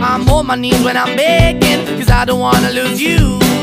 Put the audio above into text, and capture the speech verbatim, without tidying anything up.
I'm on my knees when I'm begging, cause I don't wanna lose you.